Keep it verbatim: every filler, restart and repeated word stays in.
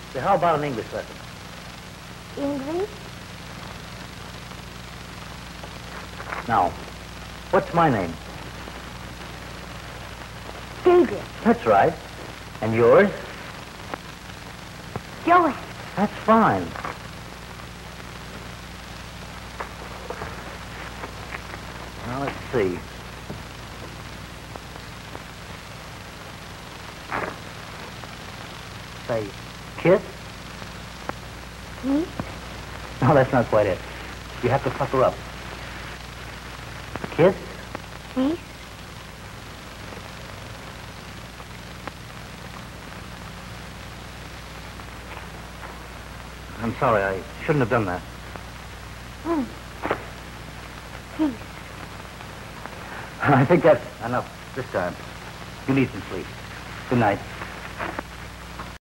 So how about an English lesson? English? Now, what's my name? David. That's right. And yours? Joey. That's fine. Now, let's see. Say, kiss? Kiss? No, that's not quite it. You have to pucker up. Kiss? Kiss? I'm sorry, I shouldn't have done that. Mm. Kiss. I think that's enough this time. You need some sleep. Good night.